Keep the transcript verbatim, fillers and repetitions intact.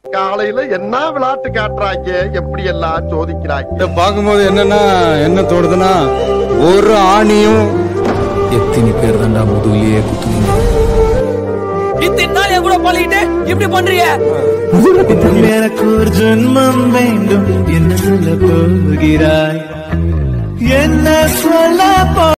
காலையில என்ன விளையாட்டு காட்டுறாங்க, எப்படி எல்லாம் சோதிக்கிறாங்க. பாக்கும்போது என்னன்னா என்ன தோடுதுன்னா, ஒரு ஆணியும் எத்தனை பேர் தாண்டா முதுகிலேயே குத்துவீங்க. இத்தனை நாள் என் கூட பழகிட்டு இப்படி பண்றீங்க. எனக்கு ஒரு ஜென்மம் வேண்டும், என்ன சொல்ல போகிறாய், என்ன சொல்ல